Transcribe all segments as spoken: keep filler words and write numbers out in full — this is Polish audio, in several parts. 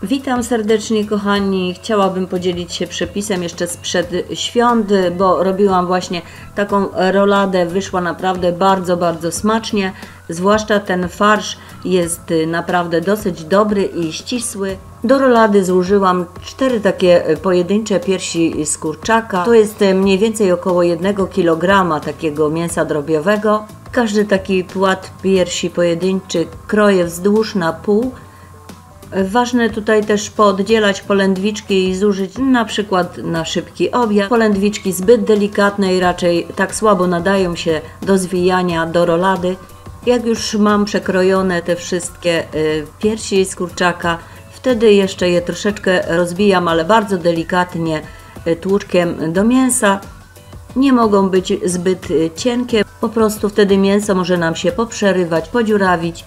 Witam serdecznie kochani, chciałabym podzielić się przepisem jeszcze sprzed świąt, bo robiłam właśnie taką roladę, wyszła naprawdę bardzo, bardzo smacznie, zwłaszcza ten farsz jest naprawdę dosyć dobry i ścisły. Do rolady zużyłam cztery takie pojedyncze piersi z kurczaka, to jest mniej więcej około jednego kilograma takiego mięsa drobiowego. Każdy taki płat piersi pojedynczy kroję wzdłuż na pół. Ważne tutaj też pooddzielać polędwiczki i zużyć na przykład na szybki obiad. Polędwiczki zbyt delikatne i raczej tak słabo nadają się do zwijania do rolady. Jak już mam przekrojone te wszystkie piersi z kurczaka, wtedy jeszcze je troszeczkę rozbijam, ale bardzo delikatnie tłuczkiem do mięsa. Nie mogą być zbyt cienkie, po prostu wtedy mięso może nam się poprzerywać, podziurawić.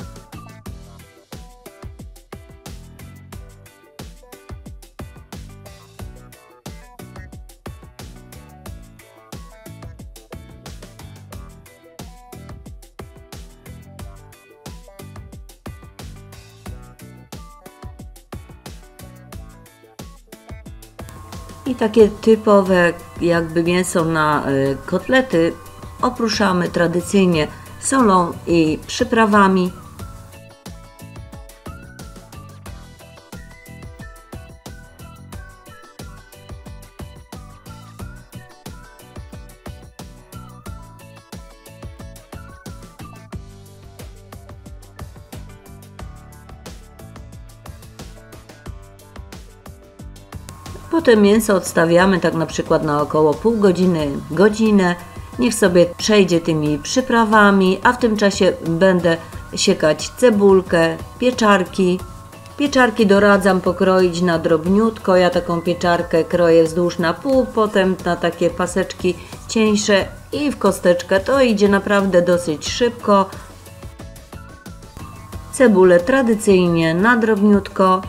I takie typowe jakby mięso na kotlety oprószamy tradycyjnie solą i przyprawami. Potem mięso odstawiamy tak na przykład na około pół godziny, godzinę. Niech sobie przejdzie tymi przyprawami, a w tym czasie będę siekać cebulkę, pieczarki. Pieczarki doradzam pokroić na drobniutko. Ja taką pieczarkę kroję wzdłuż na pół, potem na takie paseczki cieńsze i w kosteczkę. To idzie naprawdę dosyć szybko. Cebulę tradycyjnie na drobniutko.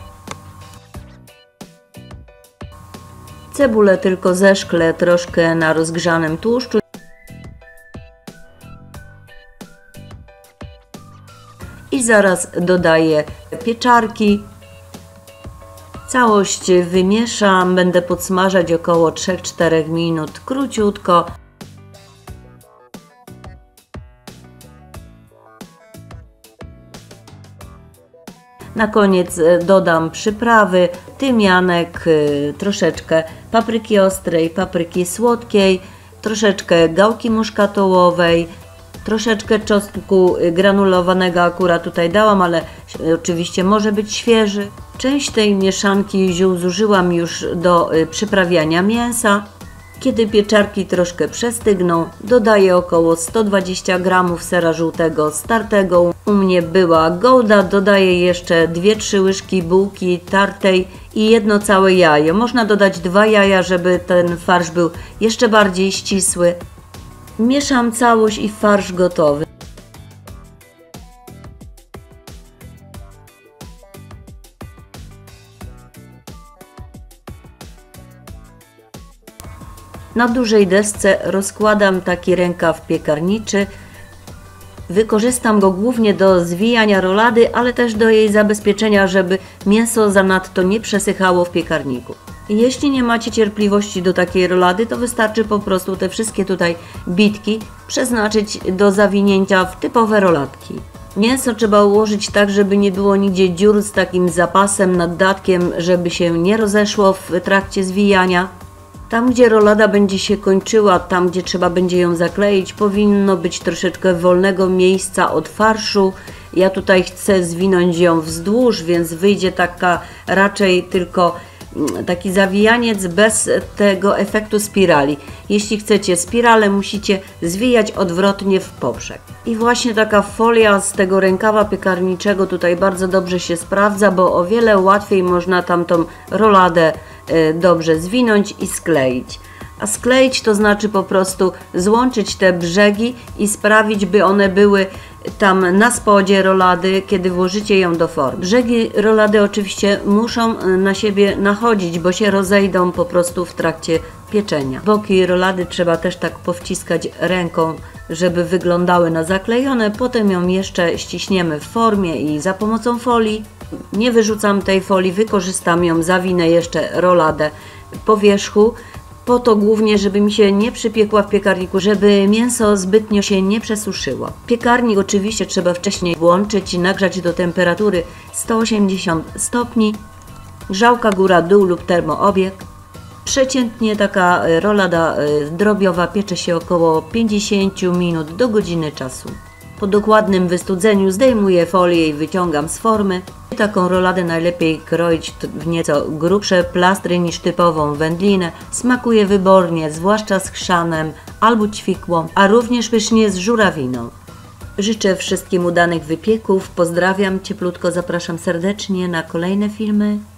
Cebulę tylko zeszklę troszkę na rozgrzanym tłuszczu i zaraz dodaję pieczarki. Całość wymieszam, będę podsmażać około trzy do czterech minut, króciutko. Na koniec dodam przyprawy, tymianek, troszeczkę papryki ostrej, papryki słodkiej, troszeczkę gałki muszkatołowej, troszeczkę czosnku granulowanego akurat tutaj dałam, ale oczywiście może być świeży. Część tej mieszanki ziół zużyłam już do przyprawiania mięsa. Kiedy pieczarki troszkę przestygną, dodaję około sto dwadzieścia gramów sera żółtego startego. U mnie była Gouda, dodaję jeszcze dwie trzy łyżki bułki tartej i jedno całe jajo. Można dodać dwa jaja, żeby ten farsz był jeszcze bardziej ścisły. Mieszam całość i farsz gotowy. Na dużej desce rozkładam taki rękaw piekarniczy. Wykorzystam go głównie do zwijania rolady, ale też do jej zabezpieczenia, żeby mięso zanadto nie przesychało w piekarniku. Jeśli nie macie cierpliwości do takiej rolady, to wystarczy po prostu te wszystkie tutaj bitki przeznaczyć do zawinięcia w typowe roladki. Mięso trzeba ułożyć tak, żeby nie było nigdzie dziur, z takim zapasem, naddatkiem, żeby się nie rozeszło w trakcie zwijania. Tam, gdzie rolada będzie się kończyła, tam, gdzie trzeba będzie ją zakleić, powinno być troszeczkę wolnego miejsca od farszu. Ja tutaj chcę zwinąć ją wzdłuż, więc wyjdzie taka raczej tylko taki zawijaniec bez tego efektu spirali. Jeśli chcecie spiralę, musicie zwijać odwrotnie w poprzek. I właśnie taka folia z tego rękawa piekarniczego tutaj bardzo dobrze się sprawdza, bo o wiele łatwiej można tamtą roladę dobrze zwinąć i skleić. A skleić to znaczy po prostu złączyć te brzegi i sprawić, by one były tam na spodzie rolady, kiedy włożycie ją do formy. Brzegi rolady oczywiście muszą na siebie nachodzić, bo się rozejdą po prostu w trakcie pieczenia. Boki rolady trzeba też tak powciskać ręką, żeby wyglądały na zaklejone. Potem ją jeszcze ściśniemy w formie i za pomocą folii. Nie wyrzucam tej folii, wykorzystam ją, zawinę jeszcze roladę po wierzchu, po to głównie, żeby mi się nie przypiekła w piekarniku, żeby mięso zbytnio się nie przesuszyło. Piekarnik oczywiście trzeba wcześniej włączyć i nagrzać do temperatury sto osiemdziesiąt stopni, grzałka góra-dół lub termoobieg. Przeciętnie taka rolada drobiowa piecze się około pięćdziesiąt minut do godziny czasu. Po dokładnym wystudzeniu zdejmuję folię i wyciągam z formy. Taką roladę najlepiej kroić w nieco grubsze plastry niż typową wędlinę. Smakuje wybornie, zwłaszcza z chrzanem albo ćwikłą, a również pysznie z żurawiną. Życzę wszystkim udanych wypieków, pozdrawiam cieplutko, zapraszam serdecznie na kolejne filmy.